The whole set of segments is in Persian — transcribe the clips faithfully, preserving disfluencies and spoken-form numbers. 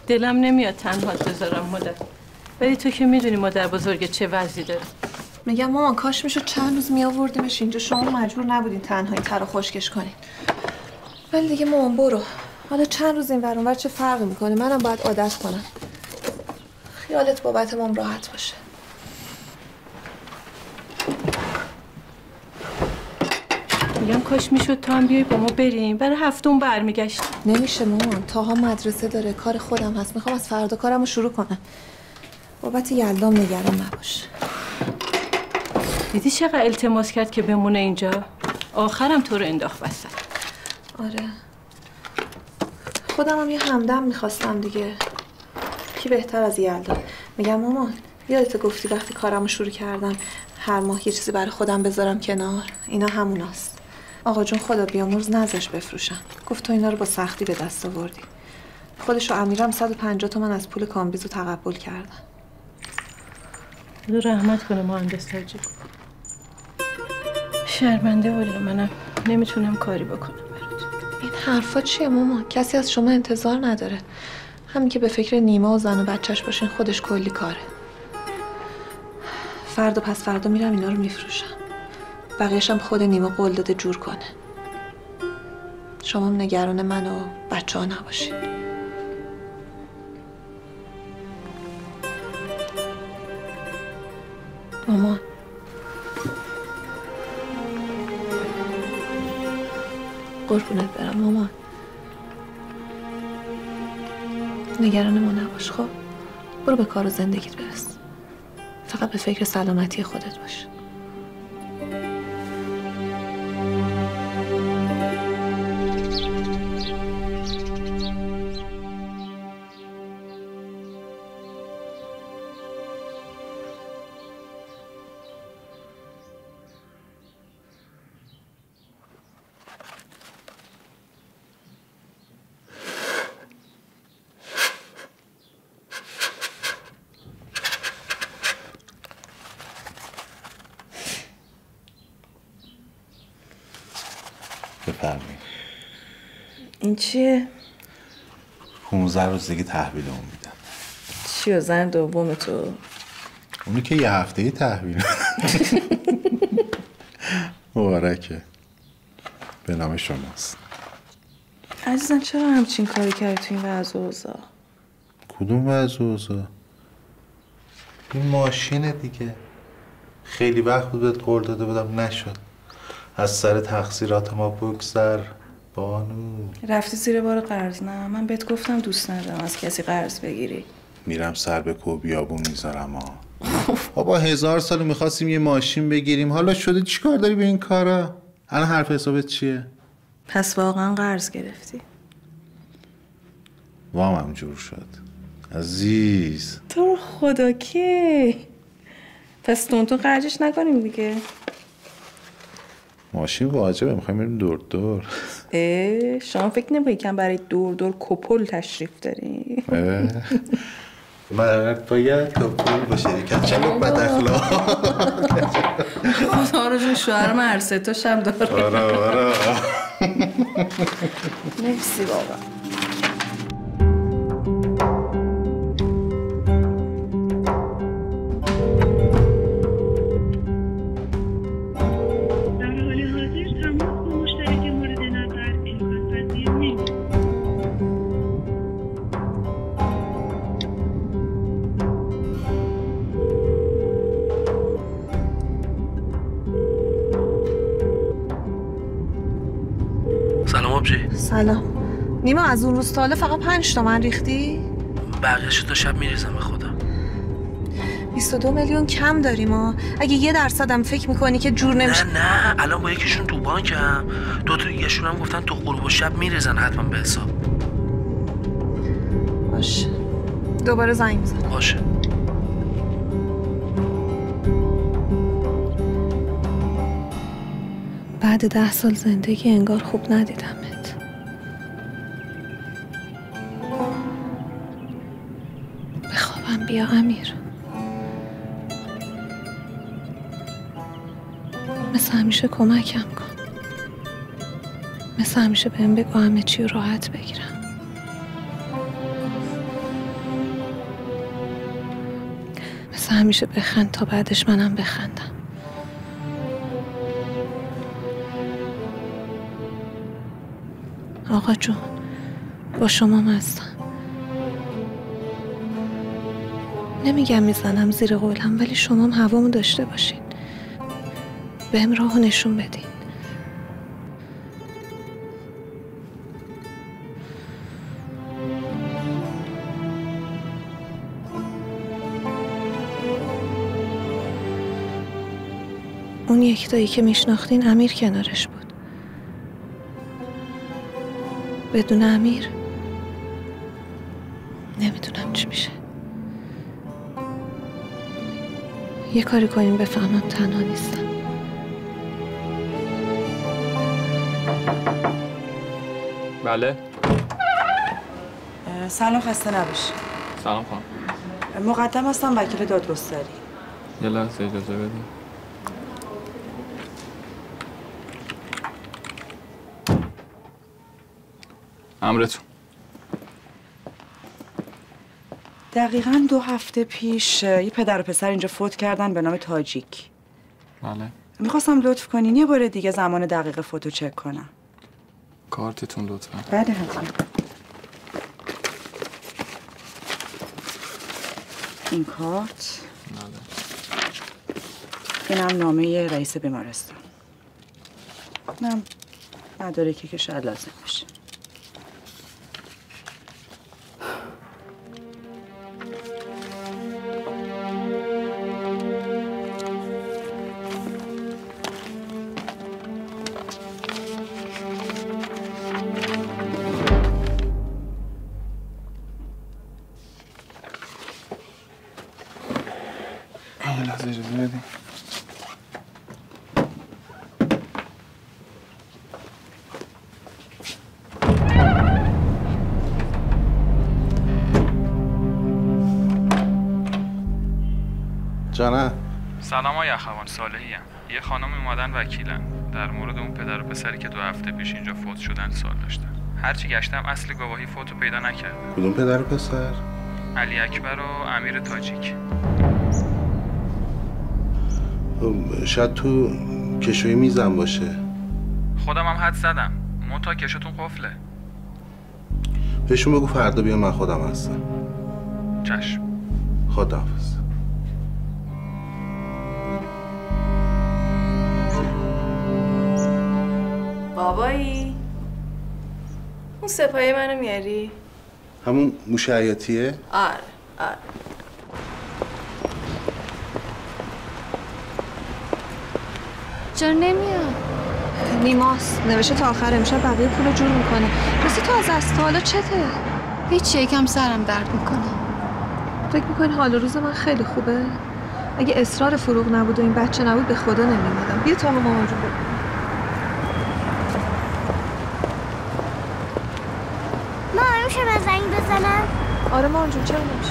دلم نمیاد تنهات بذارم مادر، ولی تو که میدونی مادر بزرگ چه وضعی داره. میگم مامان کاش میشد چند روز میآوردیمش اینجا، شما مجبور نبودین تنهایی تر رو خشکش کنین. ولی دیگه مامان برو، حالا چند روز این ور اونور چه فرقی میکنه؟ منم باید عادت کنم. خیالت بابت مام راحت باشه. میگم کاش میشد تا هم بیای با ما بریم، برای هفتم برمیگشت. نمیشه مامان، تاها مدرسه داره، کار خودم هست، میخوام از فردا کارم رو شروع کنم. بابت یلدام نگران نباش. دیدی چقدر التماس کرد که بمونه اینجا؟ آخرم تو رو انداخت وسط. آره خودم هم یه همدم میخواستم دیگه، کی بهتر از یلدا. میگم مامان یادت گفتی وقتی کارم رو شروع کردم هر ماه یه چیزی برای خودم بذارم کنار؟ اینا هموناست. آقا جون خدا بیامرز نذاش بفروشم، گفت تو اینا رو با سختی به دست آوردی. خودش و امیرم صد و پنجاه تومن از پول کامبیزو تقبل کردن. خدا رحمت کنه مهندس تاجی. شرمنده والا، منم نمیتونم کاری بکنم برات. این حرفا چیه مامان؟ کسی از شما انتظار نداره. همین که به فکر نیما و زن و بچهش باشین خودش کلی کاره. فردا پس فردا میرم اینا رو میفروشم، بقیه‌شم خود نیما قول داده جور کنه. شما نگران من و بچه ها نباشین. مامان قربونت برم مامان، نگران ما نباش. خب برو به کار و زندگیت برس، فقط به فکر سلامتی خودت باش. بفرمایید. این چیه؟ پونزده روز دیگه تحویل اون میدم. چیه زن دوم تو؟ اونی که یه هفته تحویل. مبارکه. به نام شماست. عزیزم چرا همچین کاری کردی تو این وضع و اوضاع؟ کدوم وضع و اوضاع؟ این ماشینه دیگه. خیلی وقت بود بهت قول داده بودم نشد. از سر تقصیرات ما بگذر بانو. رفتی زیر بار قرض؟ نه من بهت گفتم دوست ندارم از کسی قرض بگیری. میرم سر به کو بیابون میذارم ها. بابا هزار سال میخواستیم یه ماشین بگیریم، حالا شده چیکار داری به این کارا؟ الان حرف حسابت چیه؟ پس واقعا قرض گرفتی؟ وامم جور شد عزیز. تو رو خدا کی؟ پس تونتون خرجش نکنیم دیگه. ماشین واجبه، میخوایم بریم دور دور. اه شما فکر نمی کم برای دور دور کپل تشریف داری؟ من باید کپل باشه یکم چلو بد اخلاق. خدا رو جون شوهرم هر سه تا شب داره. آره آره. مرسی بابا. سلام. نیما از اون روز تا حالا فقط پنج تومن ریختی؟ بقیه‌شو تا شب میریزم به خودم. بیست و دو میلیون کم داریم ها. اگه یه درصدم فکر میکنی که جور نمیشه؟ نه نه الان با یکیشون تو بانکم، دو تا دیگه‌شون هم گفتن تو غروب و شب میریزن حتما به حساب. باشه دوباره زنگ بزن. باشه. بعد ده سال زندگی انگار خوب ندیدمت. بخوابم بیا امیر. مثل همیشه کمکم کن. مثل همیشه بهم بگو همه چی راحت بگیرم. همیشه بخند تا بعدش منم بخندم. آقا جون با شما هستم. نمیگم میزنم زیر قولم، ولی شما هم هوامو داشته باشین، بهم راهو نشون بدین. اون یکتایی که میشناختین امیر کنارش بود. بدون امیر نمیدونم چی میشه. یه کاری کنیم بفهمم تنها نیستم. بله. سلام، خسته نباشی. سلام خانم. مقدم هستم، وکیل دادگستری. یه لحظه اجازه بدید. امرتون. دقیقاً دو هفته پیش یه پدر و پسر اینجا فوت کردن به نام تاجیک. بله. میخواستم لطف کنین یه بار دیگه زمان دقیق فوتو چک کنم. کارتتون لطفا. بله حتما. این کارت. بله. اینم نامه رئیس بیمارستان. اینم مدارکی که شاید لازم باشه. یه لحظه اجازه بدید. جانم. سلام آقای اخوان، صالحی ام. یه خانم اومدن وکیلن در مورد اون پدر و پسری که دو هفته پیش اینجا فوت شدن سوال داشتن. هرچی گشتم اصل گواهی فوتو پیدا نکردم. کدوم پدر و پسر؟ علی اکبر و امیر تاجیک. شاید تو کشوی میزم باشه. خودم هم حد زدم. منتها کشتون قفله. بهشون بگو فردا بیا، من خودم هستم. چشم. خداحافظ. بابایی اون سپایه منو میاری؟ همون موش حیاتیه؟ آره آره. چرا نمیاد؟ نیماست نوشته تا آخر امشب بقیه پولو جور میکنه. راستی تو از دست حالا چته؟ هیچ، یکم سرم درد میکنه. فکر میکنی حال روز من خیلی خوبه؟ اگه اصرار فروغ نبود و این بچه نبود به خدا نمیومدم. بیا تا مامان جون. مامان میشه من زنگ بزنم؟ آره مامان جون، چرا نمیشه؟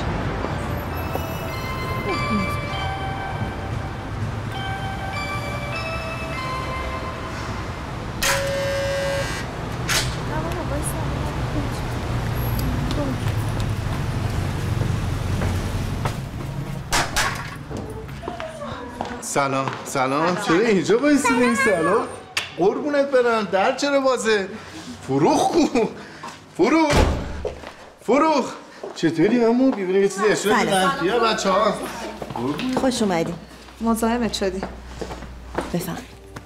سلام سلام. چرا اینجا بایستیدین؟ سلام. قربونت برم. در چرا بازه؟ فروخ کو؟ فروخ فروخ چطوری همون؟ بیبینیم یه چیزی اشاره بدم. بیا بچه ها. خوش اومدی. مزاحمت شدی. بفهم.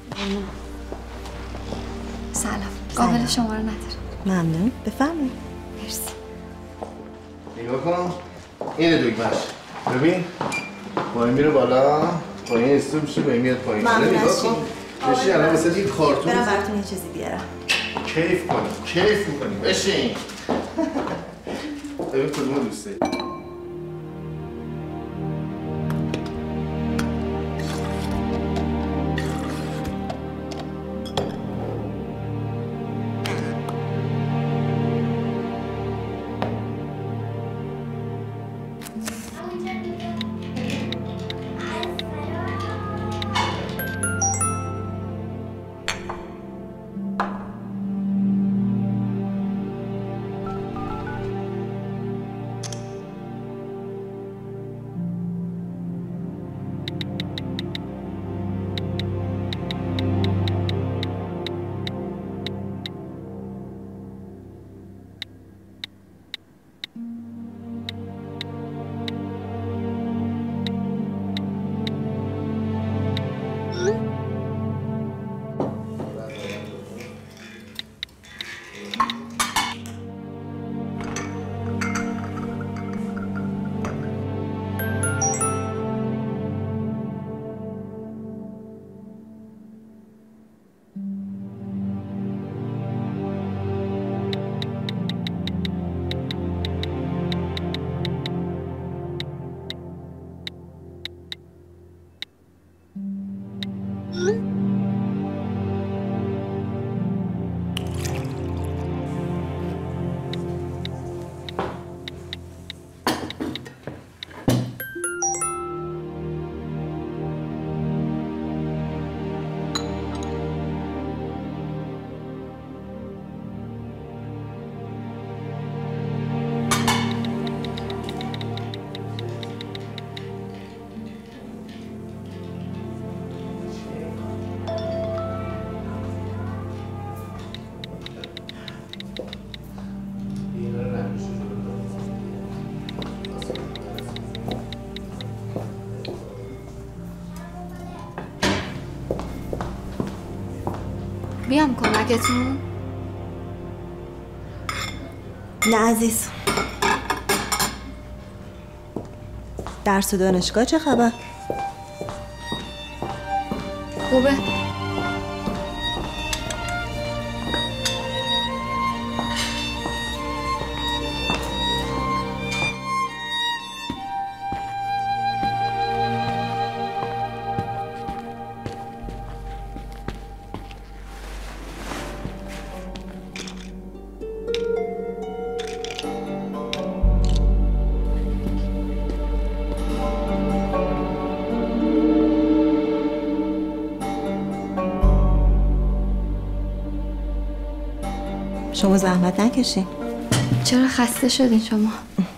سلام. قابل شما رو نداره. ممنون. بفهمید. مرسی. نگاه کن. اینه دکمش. ببین. پایین میره بالا. پایین استو میشه به میاد پایین. ممنون از کن. بشین الان واسه این کارتون. برم براتون یه چیزی بیارم. کیف کنی. کیف میکنی. بشین. ببین کدومو دوست داری. بیام کمکتون؟ نه عزیز. درس و دانشگاه چه خبر؟ خوبه. شما زحمت نکشین. چرا خسته شدین شما؟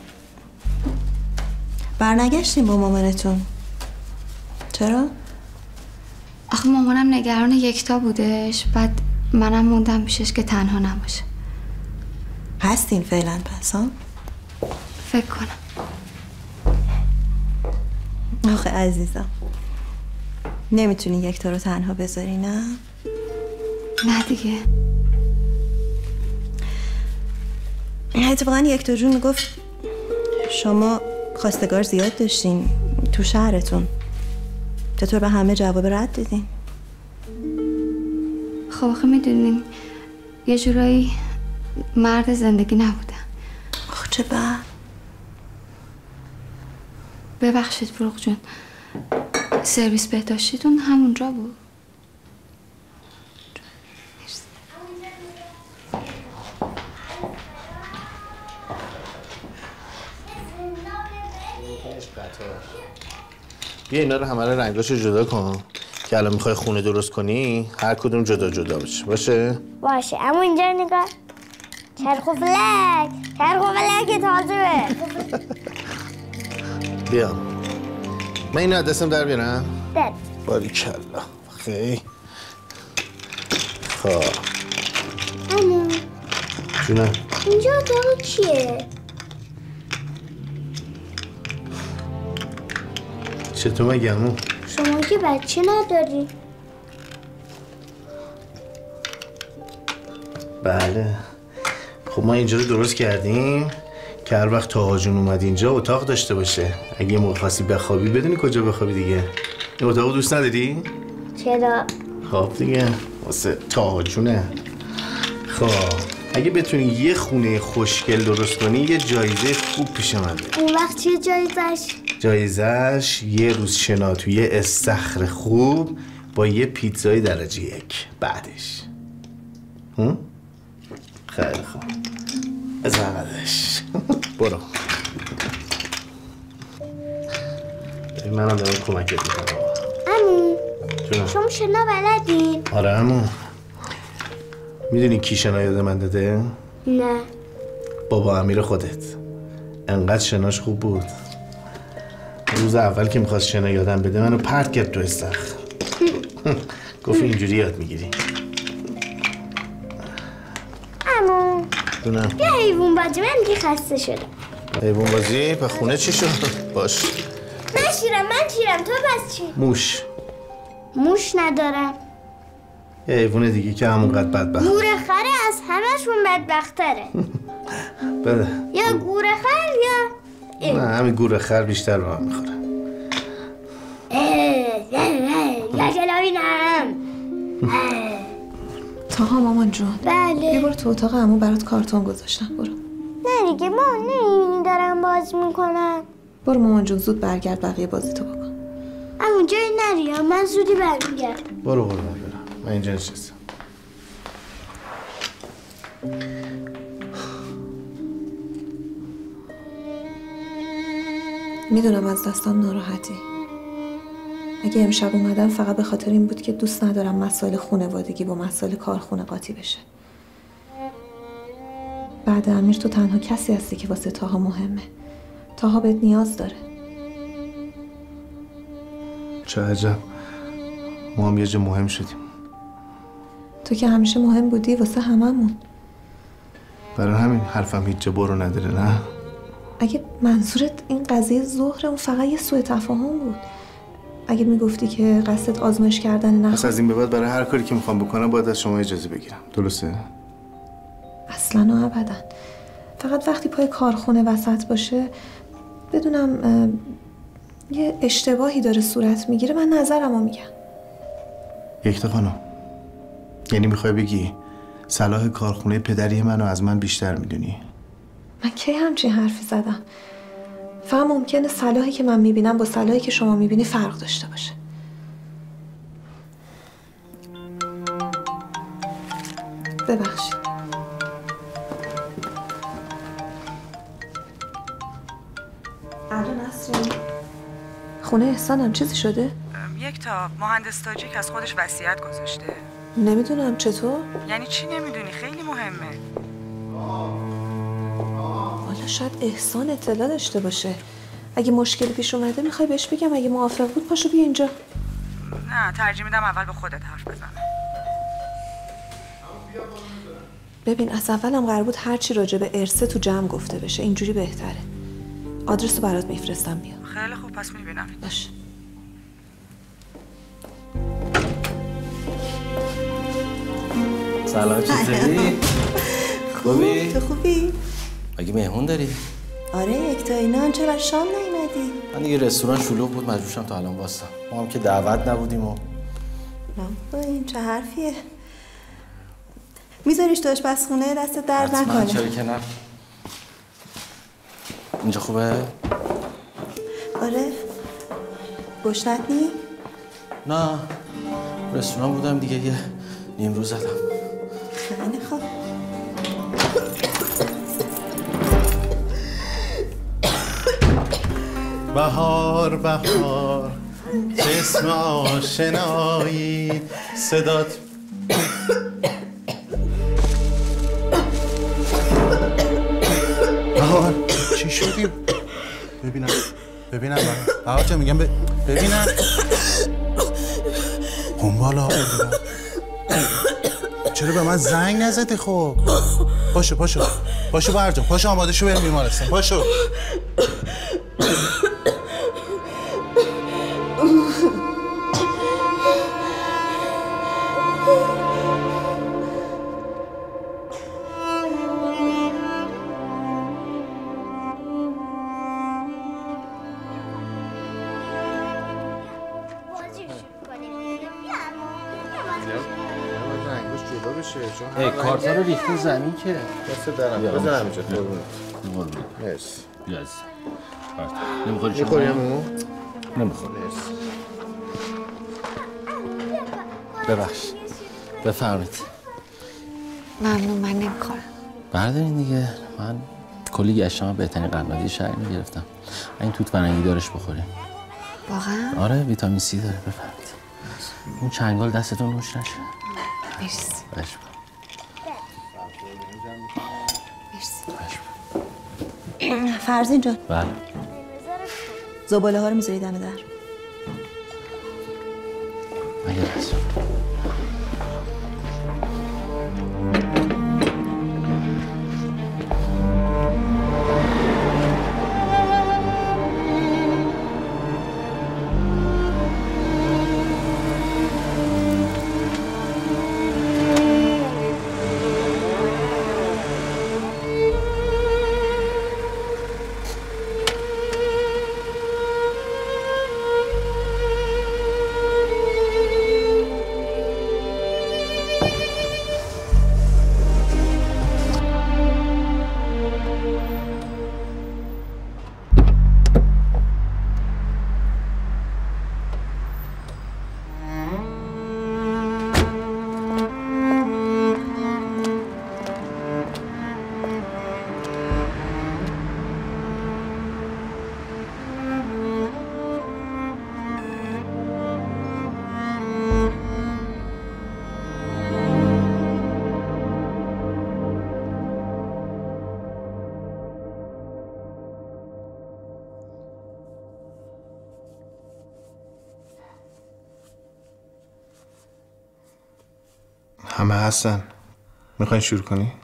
برنگشتین با مامانتون. چرا؟ آخه مامانم نگران یکتا بودش، بعد منم موندم پیشش که تنها نباشه. هستین فعلا پس ها؟ فکر کنم. آخه عزیزم نمیتونی یکتا رو تنها بذاری نه؟ نه دیگه. اتفاقا یکتا جون میگفت شما خواستگار زیاد داشتین تو شهرتون، چطور به همه جواب رد دادین؟ خب آخه میدونین یه جورایی مرد زندگی نبودم. آخ چه بد. ببخشید فروغ جون، سرویس بهداشتیتون همونجا بود؟ بیا اینا رو همه رو رنگاشو جدا کن که الان میخوای خونه درست کنی هر کدوم جدا جدا باشه. باشه؟ باشه. اما اینجا نگاه. چرخ و فلک. چرخ و فلک تازه. بیا. من این عدسم در بیارم؟ در. باریکلا. خیلی. خب. اما. جونم. اینجا اتاق کیه؟ چطور مگه عمو؟ شما که بچه نداری؟ بله. خب ما اینجا رو درست کردیم که هر وقت تاها جون اومد اینجا اتاق داشته باشه. اگه یه موقع خواستی بخوابی بدونی کجا بخوابی دیگه. این اتاقو دوست نداری؟ چرا؟ خب دیگه واسه تاها جونه. خب اگه بتونی یه خونه خوشگل درست کنی یه جایزه خوب پیش اومده. اون وقت چیه جایزش؟ جایزش یه روز شنا توی یه استخر خوب با یه پیتزای درجه یک بعدش. هم؟ خیلی خوب. بزنش. برو. منم دارم کمکت میکنم. عمو جونم. شما شنا بلدین؟ آره عمو. میدونی کی شنا یاد من داده؟ نه. بابا امیر خودت. انقدر شناش خوب بود. روز اول که میخواست شنا یادم بده منو پرت کرد تو استخر. گفت اینجوری یاد میگیری. عمو جونم. یه حیوان بازی، من دیگه خسته شدم. حیوان بازی؟ به خونه چی شد؟ باش. من شیرم من شیرم تو بس چی؟ موش. موش ندارم. یه حیوان دیگه که همونقدر بدبخت. گورخره از همشون بدبختره. بده. یا گورخر یا نه همین گورخر بیشتر به من میخوره. یا جلوینم. تاها مامان جون. بله. یه بار تو اتاق عمو برات کارتون گذاشتم، برو. نه دیگه ما نمیبینی دارم بازی میکنم. برو مامان جون زود برگرد بقیه بازی تو بکن. اما جایی نری من زودی برمیگردم. برو برو برم من اینجا نشستم. میدونم از دستم ناراحتی. اگه امشب اومدم فقط به خاطر این بود که دوست ندارم مسائل خانوادگی با مسائل کارخونه قاطی بشه. بعد امیر تو تنها کسی هستی که واسه تاها مهمه. تاها بهت نیاز داره. چه عجب، ما هم یه جا مهم شدیم. تو که همیشه مهم بودی واسه هممون. برای همین حرفم هیچ جا برو نداره. نه اگه منظورت این قضیه ظهره اون فقط یه سوء تفاهم بود. اگه میگفتی که قصدت آزمایش کردن نه، پس از این به بعد برای هر کاری که میخوام بکنم باید از شما اجازه بگیرم. درسته؟ اصلا و ابدا. فقط وقتی پای کارخونه وسط باشه بدونم یه اشتباهی داره صورت میگیره من نظرمو میگم. یکتا خانم، یعنی میخوای بگی صلاح کارخونه پدری منو از من بیشتر میدونی؟ من کی همچین حرفی زدم؟ فقط ممکنه صلاحی که من میبینم با صلاحی که شما میبینی فرق داشته باشه. ببخشید. الو نسرین، خونه احسانم چیزی شده؟ یک تا مهندس تاجیک از خودش وصیت گذاشته. نمیدونم چطور؟ یعنی چی نمیدونی؟ خیلی مهمه. حالا شاید احسان اطلاع داشته باشه. اگه مشکلی پیش اومده میخوای بهش بگم اگه موافق بود پاشو بیا اینجا. نه ترجیح میدم اول به خودت حرف بزنه. ببین از اولم قرار بود هرچی راجع به ارث تو جمع گفته بشه. اینجوری بهتره. آدرس رو برات میفرستم بیا. خیلی خوب پس میبینم. باشه. سلام چطوری؟ خوبی؟ تو خوبی؟ مگه مهمون داری؟ آره یک تا اینا چرا شام نیومدی؟ من دیگه رستوران شلوغ بود مجبور شدم تا الان واسم. ما هم که دعوت نبودیم و نه این چه حرفیه؟ میذاریش تو آشپزخونه دست درد نکنه. حتما چرا که نه. اینجا خوبه؟ آره گشنت نی؟ نه رستوران بودم دیگه یه نیم روز زدم. خیلی خوب. بهار بهار اسم آشنایی صدات بهار چی شدی؟ ببینم ببینم بهار جا میگم ببینم خونبالا چرا به من زنگ نزدی خب؟ پاشو پاشو پاشو بهار جان پاشو آماده شو بریم بیمارستان پاشو. ای کارتا رو ریختی زمین که دست درم بزن همینجا قربونت. مرسی. بیا عزیزم. نمیخوری شما؟ میخوری همون؟ نمیخوری. مرسی. ببخش. بفرمایید. ممنون من نمیخورم. بردارین دیگه. من کلی گشتم بهترین قنادی شهر میگرفتم. این توت فرنگی دارش بخورین. واقعا؟ آره ویتامین سی داره بفرمایید. اون چنگال دستتون روش نشه. مرسی. باشه. مرسی. فرزین جان. بله. زباله ها رو میذاری دم در. مگه بس. همه هستن. میخواین شروع کنی؟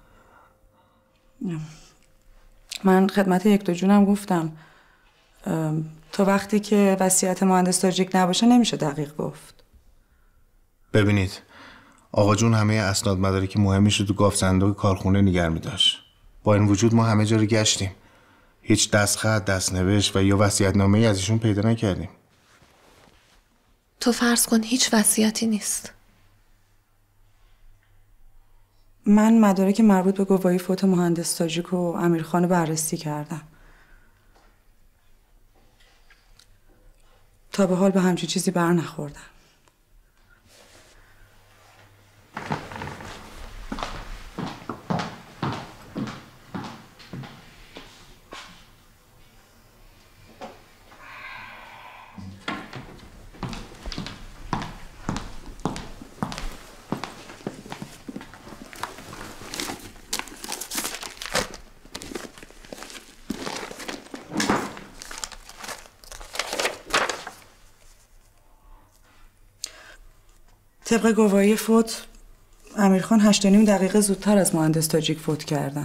من خدمت یک دو جونم گفتم تا وقتی که وصیت مهندس تاجیک نباشه نمیشه دقیق گفت. ببینید آقا جون همه اسناد مدارک مهمیش رو تو گاف صندوق کارخونه نگه می‌داشت. با این وجود ما همه جا رو گشتیم. هیچ دستخط، دستنوشت و یا وصیت‌نامه‌ای از ایشون پیدا نکردیم. تو فرض کن هیچ وصیتی نیست. من مدارک مربوط به گواهی فوت مهندس تاجیک و امیرخان رو بررسی کردم. تا به حال به همچین چیزی بر نخوردم. طبق گواهی فوت امیرخان هشت و نیم دقیقه زودتر از مهندس تاجیک فوت کردن.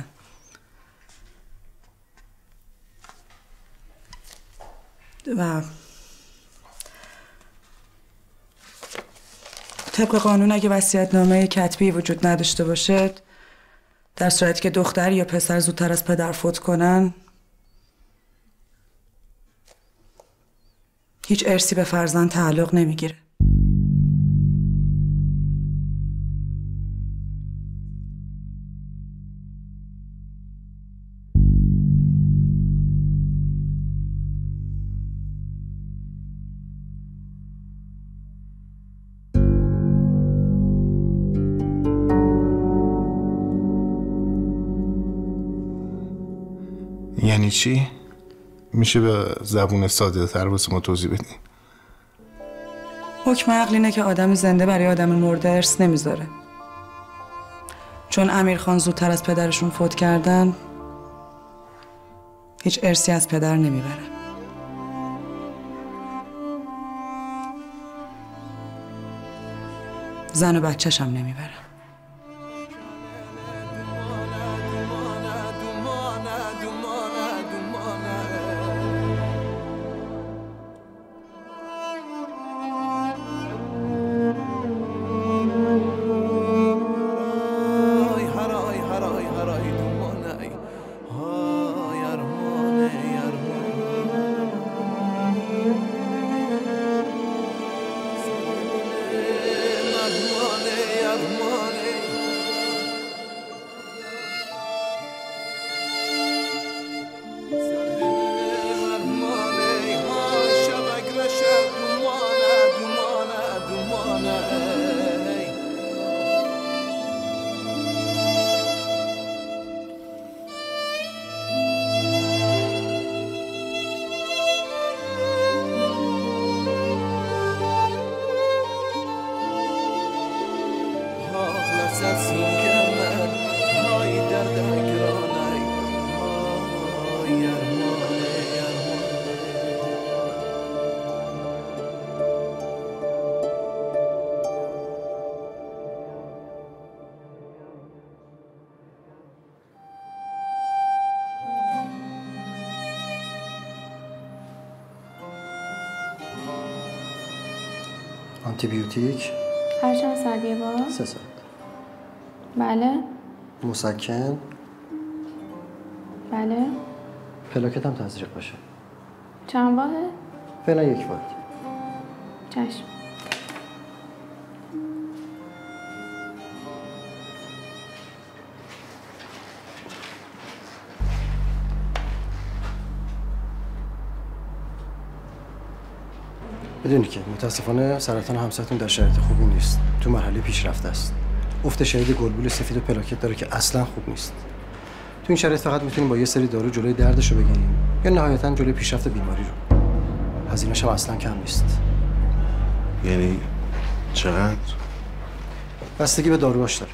و طبق قانون اگه وصیت‌نامه کتبی وجود نداشته باشه، در صورتی که دختر یا پسر زودتر از پدر فوت کنن، هیچ ارثی به فرزند تعلق نمیگیره. یعنی چی؟ میشه به زبون ساده تر واسه ما توضیح بدین؟ حکم عقل اینه که آدم زنده برای آدم مرده ارث نمیذاره. چون امیرخان زودتر از پدرشون فوت کردن، هیچ ارثی از پدر نمیبره. زن و بچه‌ش هم نمیبره. آنتی بیوتیک هر چند ساعت یه بار؟ سه ساعت. بله. مسکن. بله. پلاکت هم تزریق باشه. چند باهه؟ فعلا یک بار. چشم. بدونی که متاسفانه سرطان همسرتون در شرایط خوبی نیست. تو مرحله پیشرفته است. افت شدید گلبول سفید و پلاکت داره که اصلا خوب نیست. تو این شرایط فقط میتونیم با یه سری دارو جلوی دردش رو بگیریم یا نهایتاً جلوی پیشرفت بیماری رو. هزینه‌ش هم اصلا کم نیست. یعنی چقدر؟ بستگی به داروهاش داره.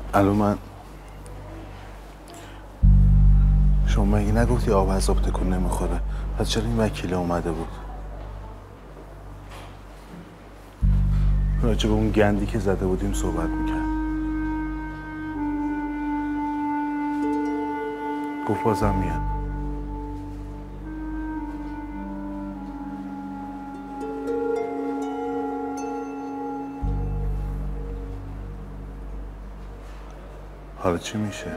الو من شما مگه نگفتی آب از آب تکون نمیخوره؟ پس چرا این وکیله اومده بود؟ راجع به اون گندی که زده بودیم صحبت میکرد. گفت بازم میاد. حالا چی میشه؟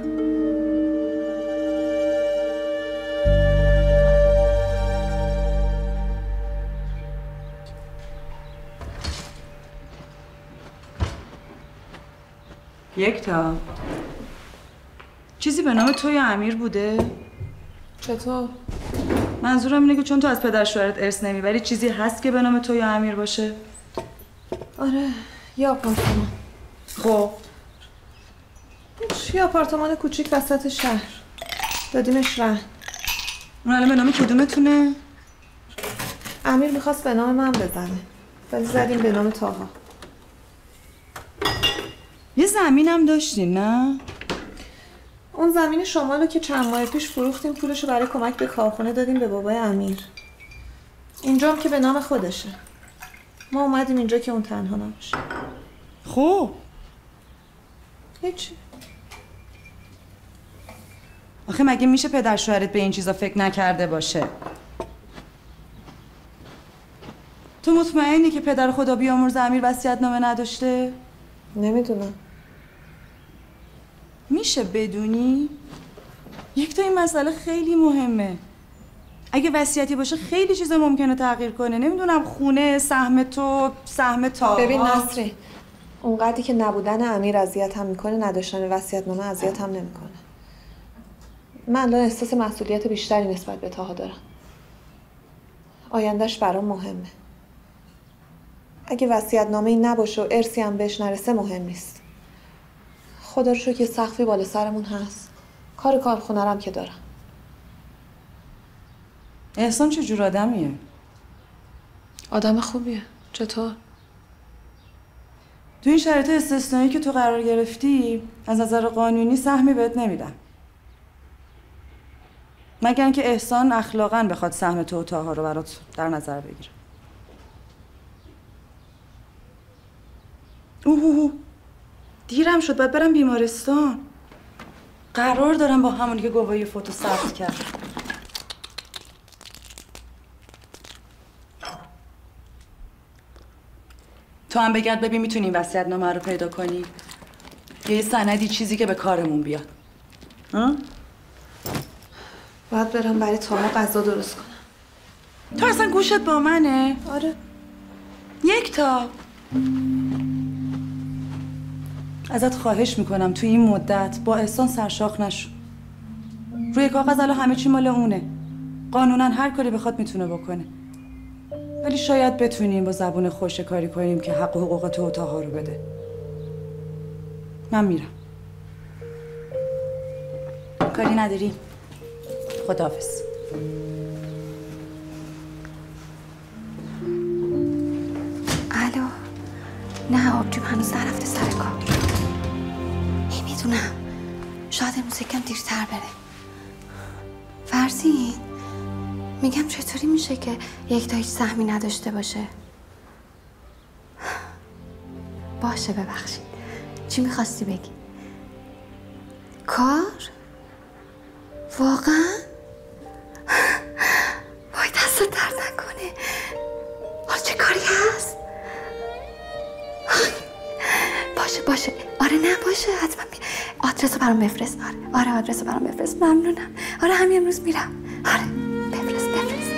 یکتا چیزی به نام تو یا امیر بوده؟ چطور؟ منظورم اینه که چون تو از پدر شوهرت ارث نمیبری چیزی هست که به نام تو یا امیر باشه؟ آره یه آپارتمان. خب یه آپارتمان کوچیک وسط شهر دادیمش رهن. اون الان به نام کدومتونه؟ امیر میخواست به نام من بزنه ولی زدیم به نام طاها. یه زمینم داشتین نه؟ اون زمین شمالو که چند ماه پیش فروختیم پولشو برای کمک به کارخونه دادیم به بابای امیر. اینجا هم که به نام خودشه. ما اومدیم اینجا که اون تنها نباشه. خب هیچی. آخه مگه میشه پدر شوهرت به این چیزا فکر نکرده باشه؟ تو مطمئنی که پدر خدا بیامرز امیر وصیت‌نامه نداشته؟ نمیدونم. میشه بدونی؟ یک تا این مسئله خیلی مهمه. اگه وصیتی باشه خیلی چیزا ممکنه تغییر کنه. نمیدونم خونه، سهم تو، سهم تا. ببین نصری، اونقدری که نبودن امیر اذیتم میکنه نداشتن وصیت‌نامه اذیتم نمیکنه. من الان احساس مسئولیت بیشتری نسبت به طاها دارم. آیندهش برام مهمه. اگه وصیت‌نامه‌ای نباشه و ارثی هم بهش نرسه مهم نیست. خدا رو شکر که سقفی بالا سرمون هست. کار کارخونه رم که دارم. احسان چه جور آدمیه؟ آدم خوبیه. چطور؟ تو این شرایط استثنایی که تو قرار گرفتی از نظر قانونی سهمی بهت نمیدن. مگر اینکه احسان اخلاقاً بخواد سهم تو و طاها رو برات در نظر بگیره. اوه دیرم شد باید برم بیمارستان. قرار دارم با همونی که گواهی فوتو ثبت کرد. تو هم بگرد ببین میتونی این وصیت‌نامه رو پیدا کنی. یه سندی چیزی که به کارمون بیاد. ها؟ باید برم برای طاها غذا درست کنم. تو اصلا گوشت با منه؟ آره. یک تا ازت خواهش میکنم تو این مدت با احسان سرشاخ نشو. روی کاغذ الان همه چی مال اونه. قانونا هر کاری بخواد میتونه بکنه. ولی شاید بتونیم با زبون خوش کاری کنیم که حق و حقوق تو و طاها رو بده. من میرم. کاری نداری؟ خداحافظ. الو. نه آبجیم هنوز نرفته سر کار. نمیدونم. شاید امروز یکم دیرتر بره. فرزین میگم چطوری میشه که یک تا هیچ سهمی نداشته باشه؟ باشه ببخشید. چی میخواستی بگی؟ کار؟ واقعا؟ وای دست درد نکنه. حالا چه کاری هست؟ باشه باشه. آره نه باشه حتما می... آدرس رو برام بفرست. آره آره آدرس رو برام بفرست. ممنونم. آره همین امروز میرم. آره بفرست بفرست.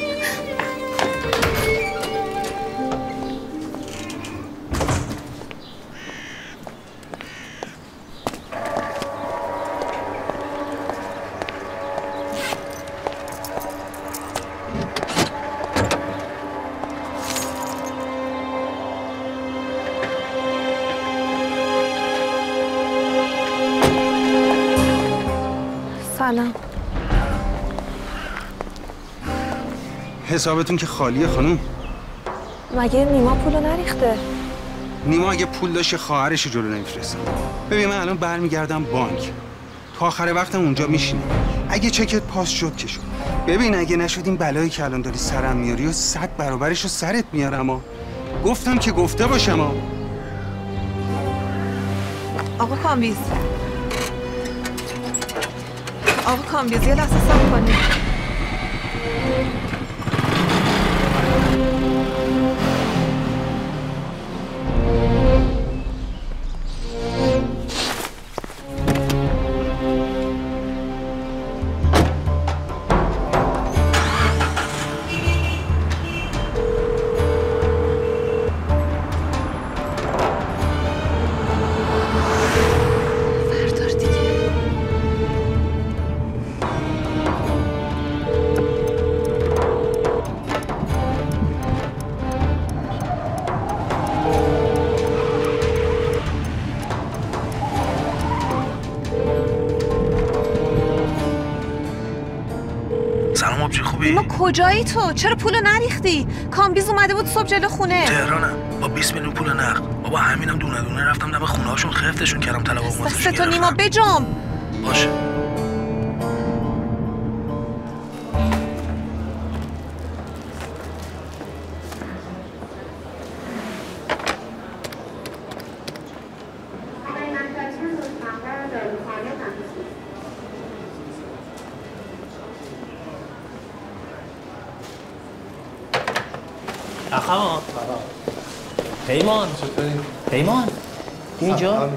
سلام. حسابتون که خالیه خانم. مگه نیما پولو نریخته؟ نیما اگه پول داشت خواهرش رو جلو نمیفرستم. ببین من الان برمیگردم بانک، تا آخر وقتم اونجا میشینم. اگه چکت پاس شد که شد. ببین اگه نشد این بلایی که الان داری سرم میاری و صد برابرش رو سرت میارم ها. گفتم که گفته باشم ها. آقا کامبیز آقا کامبیز یه لحظه صبر کنید. کجایی تو؟ چرا پولو نریختی؟ کامبیز اومده بود صبح جلو خونه. تهرانم با بیست میلیون پول نقد. بابا همینم دونه دونه رفتم دم خونه هاشون خفتشون کردم طلب آموزشون گرفتم. دست تو نیما بجام. باشه. اخوان پیمان چطوری؟ پیمان اینجا؟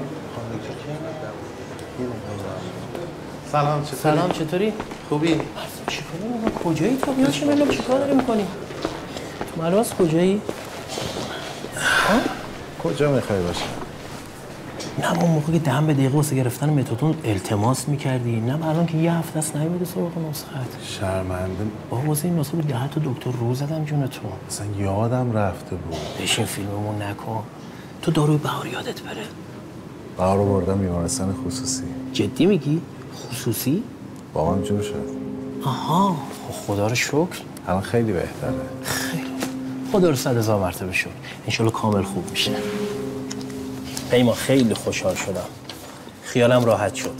سلام چطوری؟ سلام چطوری؟ خوبی؟ چیکار کجایی تو؟ بیا چه ببینم چیکار داری می‌کنی؟ مالواس کجایی؟ ها؟ کجا می‌خوای باشی؟ نه اون موقع که دهم به دقیقه واسه گرفتن متادون التماس می‌کردی، نه الان که یه هفته است نمی‌بینی سراغ نسخت. شرمنده. بابا واسه این نسخه ده تا دکتر رو زدم جونتون. اصلا یادم رفته بود. بشین فیلممون نکن. تو داروی بهار یادت بره. بهار رو بردم بیمارستان خصوصی. جدی میگی؟ خصوصی؟ بابام جور شد. آها، خدا رو شکر. الان خیلی بهتره. خیلی. خدا رو صد هزار مرتبه شکر. انشالله کامل خوب میشه. پیمان خیلی خوشحال شدم. خیالم راحت شد.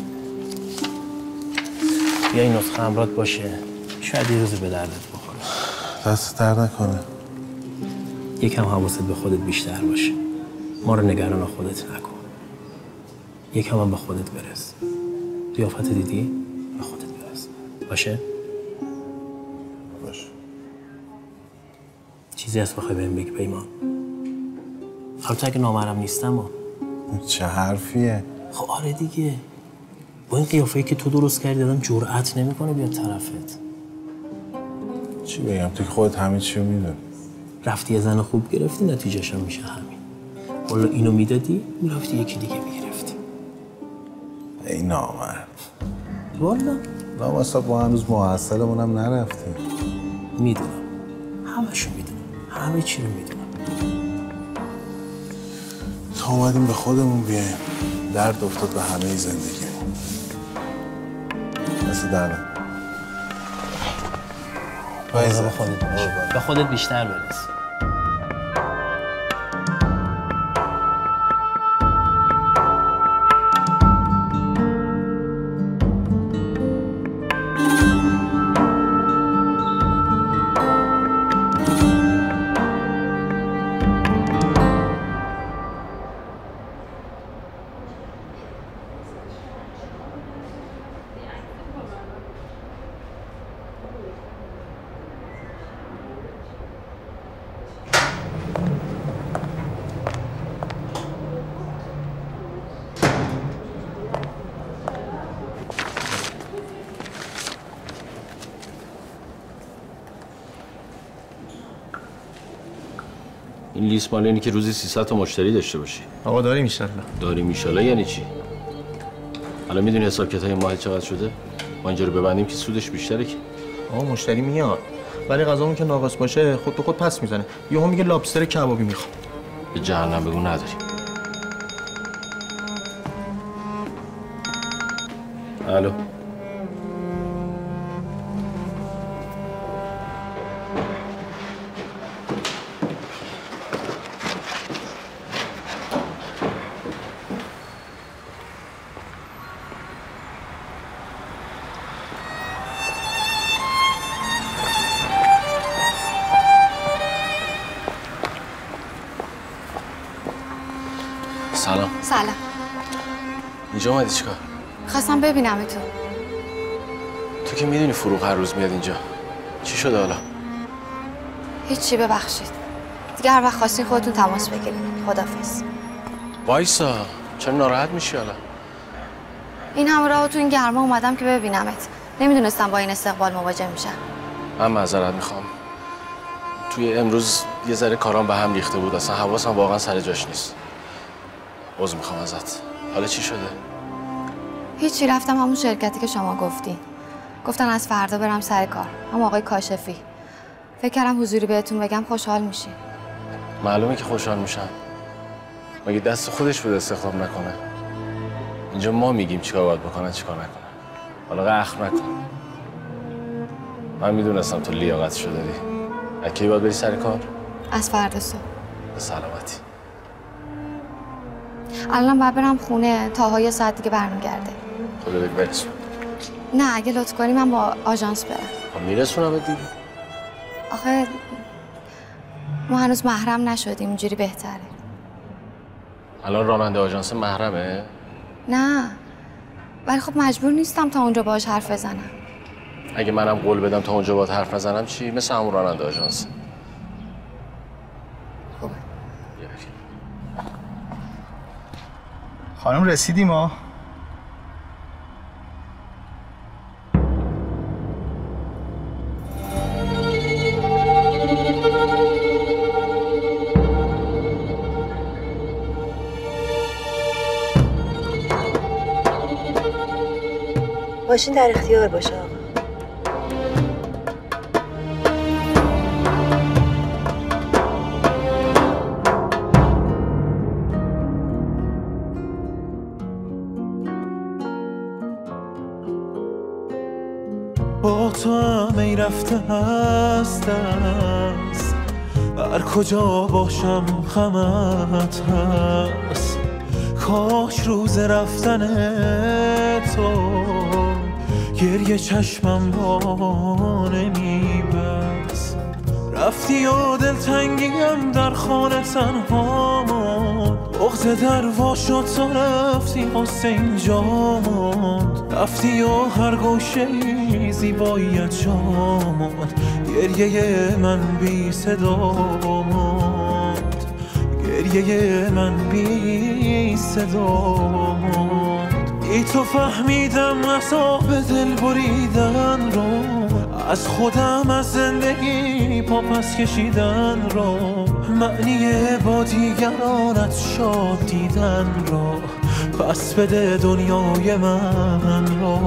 بیا این نسخه همراهت باشه. شاید یه روزی به دردت بخوره. دست درد نکنه. یکم حواست به خودت بیشتر باشه. ما رو نگران خودت نکن. یکم هم به خودت برس. قیافت دیدی؟ به خودت برس. باشه؟ باشه. چیزی هست بخوای بهم بگی پیمان؟ البته اگه نامرم نیستم ها. چه حرفیه؟ خب آره دیگه. با این قیافه‌ای که تو درست کردی آدم جرئت نمیکنه بیاد طرفت. چی بگم؟ تو که خودت همه چی رو میدونی. رفتی یه زن خوب گرفتی نتیجهش هم میشه همین. والا اینو میدادی میرفتی یکی دیگه میگرفتی. ای نامرد. والا نه واسه با هنوز محصلمون هم نرفتیم. میدونم. همشو میدونم. همه چی رو میدونم. تا اومدیم به خودمون بیایم. درد افتاد به همه زندگی. مثل درد. بایزه به خودت باشه. به خودت بیشتر برس. این لیست مال اینه که روزی سیصد تا مشتری داشته باشی. آقا داریم ایشالله. داریم ایشالله یعنی چی؟ الان میدونی حساب کتاب ماه چقدر شده؟ ما اینجا رو ببندیم که سودش بیشتره که. آقا مشتری میاد. ولی غذامون که ناقص باشه خود به خود پس میزنه. یهو میگه لابستر کبابی میخوام. به جهنم بگو نداریم. الو. سلام. اینجا اومدی چیکار؟ خواستم ببینم تو. تو که میدونی فروغ هر روز میاد اینجا. چی شده حالا؟ هیچی، ببخشید. دیگه هر وقت خواستین خودتون تماس بگیرید. خدافظ. وایسا، چرا ناراحت میشی حالا؟ این همه راه تو این گرما اومدم که ببینمت. نمیدونستم با این استقبال مواجه میشم. من معذرت میخوام. توی امروز یه ذره کارام به هم ریخته بود. اصلا حواسم واقعا سر جاش نیست. عذر میخوام ازت. حالا چی شده؟ هیچی، رفتم همون شرکتی که شما گفتی. گفتن از فردا برم سر کار. هم آقای کاشفی. فکر کردم حضوری بهتون بگم خوشحال میشی. معلومه که خوشحال میشم. مگه دست خودش بود استخدام نکنه؟ اینجا ما میگیم چیکار باید بکنن چیکار نکنن. حالا قهر نکن. من میدونستم تو لیاقتشو داری. از کی باید بری سر کار؟ از فردا صبح. به سلامتی. الان باید برم خونه، تا یه ساعت دیگه برمیگرده. خدا بگه برسون. نه اگه لطف کنی من با آژانس برم. خب میرسونم دیگه. آخه ما هنوز محرم نشدیم، اینجوری بهتره. الان راننده آژانس محرمه؟ نه ولی خب مجبور نیستم تا اونجا باهاش حرف بزنم. اگه منم قول بدم تا اونجا باهات حرف نزنم چی؟ مثل همون راننده آژانس. خوبه. خانم رسیدیم ما. ماشین در اختیار باشه آقا. با تو هم ای رفته هست است، هر کجا باشم غمت هست. کاش روز رفتن تو گریه چشمم با نمیبست. رفتی و دلتنگیم در خانه تنها ماند، بغض در وا شد تو رفتی قصه اینجا ماند. رفتی و هر گوشه زیباییت جا ماند، گریه من بی صدا ماند، گریه من بی صدا ماند. ای تو فهمیدم عذاب دل بریدن رو، از خودم از زندگی پا پس کشیدن رو، معنی با دیگرانت شاد دیدن رو. پس بده دنیای من رو،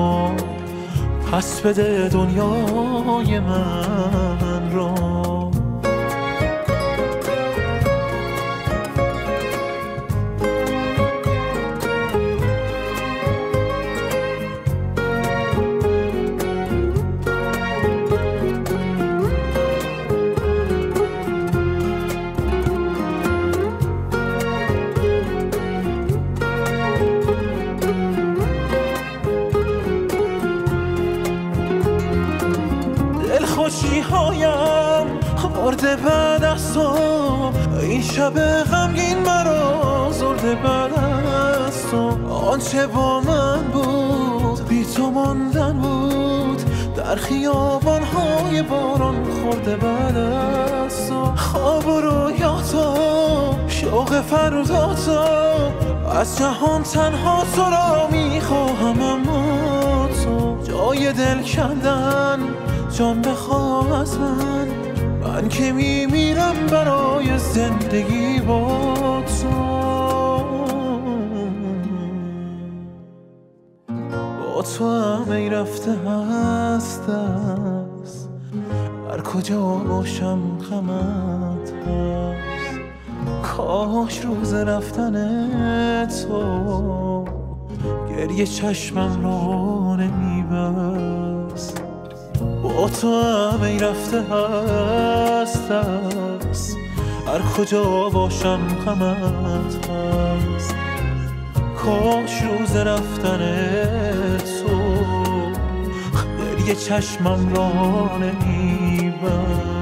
پس بده دنیای من رو. خوشی هایم مرده بعد از تو، این شب غمگین مرا زرده بعد از تو. آنچه با من بود بی تو ماندن بود، در خیابان های باران خورده بعد از تو. خواب و رویاتا شوق فرداتا، از جهان تنها تو را میخواهم اما تو. جای دل کندن جان بخواه از من، من که میمیرم برای زندگی با تو. با تو هم ای رفته هست است، هر کجا باشم غمت هست. کاش روز رفتن تو گریه چشمم رو نمیبست. با تو هم ای رفته هست است، هر کجا باشم غمت هست. کاش روز رفتن تو گریه چشمم را نمیبست.